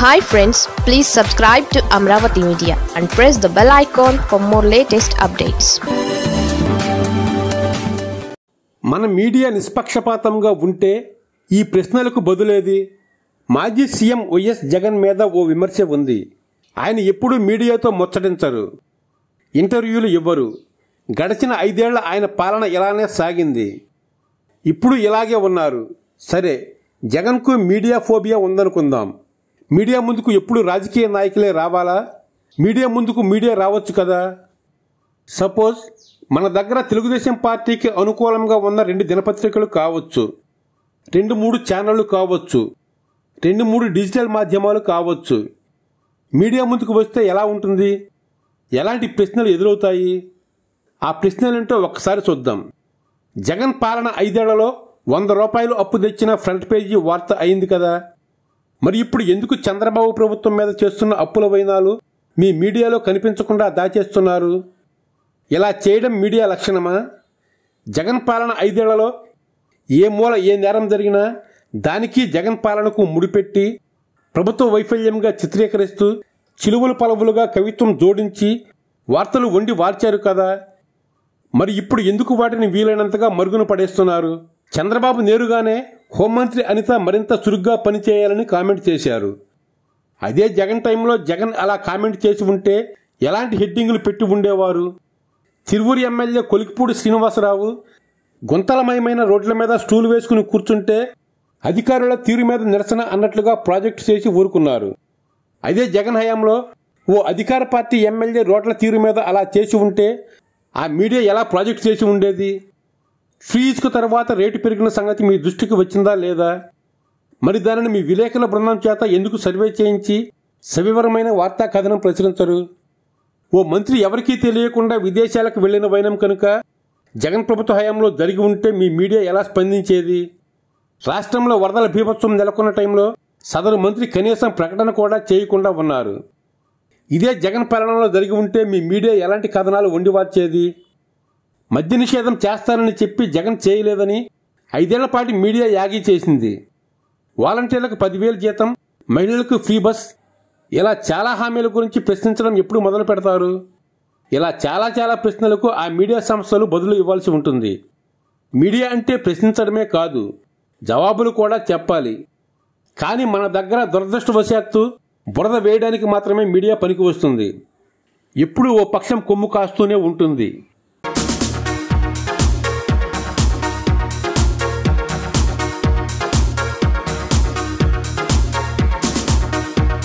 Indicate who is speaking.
Speaker 1: Hi friends, please subscribe to Amravati Media and press the bell icon for more latest updates.
Speaker 2: మన media నిష్పక్షపాతంగా ఉంటే ఈ ప్రశ్నలకు బదులేది? మాజీ సీఎం వైఎస్ జగన్ మీద ఓ విమర్శ ఉంది. ఆయన ఎప్పుడూ మీడియాతో ముచ్చటించరు, ఇంటర్వ్యూలు ఇవ్వరు. గడిచిన 5 ఏళ్ల ఆయన పాలన ఇలానే సాగింది. ఇప్పుడు ఇలాగే ఉన్నారు. సరే, జగన్కు మీడియా ఫోబియా ఉందనుకుందాం. మీడియా ముందుకు ఎప్పుడు రాజకీయ నాయకులే రావాలా? మీడియా ముందుకు మీడియా రావచ్చు కదా. సపోజ్ మన దగ్గర తెలుగుదేశం పార్టీకి అనుకూలంగా ఉన్న 2 దినపత్రికలు కావచ్చు, 2-3 ఛానళ్లు కావచ్చు, 2-3 డిజిటల్ మాధ్యమాలు కావచ్చు. మీడియా ముందుకు వస్తే ఎలా ఉంటుంది? ఎలాంటి ప్రశ్నలు ఎదురవుతాయి? ఆ ప్రశ్నలేంటో ఒక్కసారి చూద్దాం. జగన్ పాలన 5 ఏళ్లలో 100 రూపాయలు అప్పు తెచ్చిన ఫ్రంట్ పేజీ వార్త అయింది కదా. మరి ఇప్పుడు ఎందుకు చంద్రబాబు ప్రభుత్వం మీద చేస్తున్న అప్పుల వైనాలు మీ మీడియాలో కనిపించకుండా దాచేస్తున్నారు? ఇలా చేయడం మీడియా లక్షణమా? జగన్ పాలన 5 ఏళ్లలో ఏ మూల ఏ నేరం జరిగినా దానికి జగన్ పాలనకు ముడిపెట్టి ప్రభుత్వ వైఫల్యంగా చిత్రీకరిస్తూ చిలువలు పలవులుగా కవిత్వం జోడించి వార్తలు వండి వార్చారు కదా. మరి ఇప్పుడు ఎందుకు వాటిని వీలైనంతగా మరుగున పడేస్తున్నారు? చంద్రబాబు నేరుగానే హోంమంత్రి అనిత మరింత చురుగ్గా పనిచేయాలని కామెంట్ చేశారు. అదే జగన్ టైంలో జగన్ అలా కామెంట్ చేసి ఉంటే ఎలాంటి హెడ్డింగులు పెట్టి ఉండేవారు? తిరువూరు ఎమ్మెల్యే కొలికిపూడి శ్రీనివాసరావు గుంతలమయమైన రోడ్ల మీద స్టూలు వేసుకుని కూర్చుంటే అధికారుల తీరు మీద నిరసన అన్నట్లుగా ప్రాజెక్టు చేసి ఊరుకున్నారు. అదే జగన్ హయాంలో ఓ అధికార పార్టీ ఎమ్మెల్యే రోడ్ల తీరు మీద అలా చేసి ఉంటే ఆ మీడియా ఎలా ప్రాజెక్ట్ చేసి ఉండేది? ఫీజుకు తర్వాత రేటు పెరిగిన సంగతి మీ దృష్టికి వచ్చిందా లేదా? మరి దానిని మీ విలేకరుల బృందం చేత ఎందుకు సర్వే చేయించి సవివరమైన వార్తా కథనం ప్రచురించరు? ఓ మంత్రి ఎవరికీ తెలియకుండా విదేశాలకు వెళ్లిన వైనం కనుక జగన్ ప్రభుత్వ హయాంలో జరిగి ఉంటే మీ మీడియా ఎలా స్పందించేది? రాష్ట్రంలో వరదల బీభత్సం నెలకొన్న టైంలో సదరు మంత్రి కనీసం ప్రకటన కూడా చేయకుండా ఉన్నారు. ఇదే జగన్ పాలనలో జరిగి ఉంటే మీ మీడియా ఎలాంటి కథనాలు వండివార్చేది? మద్య నిషేధం చేస్తానని చెప్పి జగన్ చేయలేదని 5 ఏళ్ల పాటు మీడియా యాగీ చేసింది. వాలంటీర్లకు 10,000 జీతం, మహిళలకు ఫ్రీ బస్, ఇలా చాలా హామీల గురించి ప్రశ్నించడం ఎప్పుడు మొదలు పెడతారు? ఇలా చాలా ప్రశ్నలకు ఆ మీడియా సంస్థలు బదులు ఇవ్వాల్సి ఉంటుంది. మీడియా అంటే ప్రశ్నించడమే కాదు, జవాబులు కూడా చెప్పాలి. కానీ మన దగ్గర దురదృష్టవశాత్తు బురద వేయడానికి మాత్రమే మీడియా పనికి వస్తుంది. ఎప్పుడూ ఓ పక్షం కొమ్ము కాస్తూనే ఉంటుంది.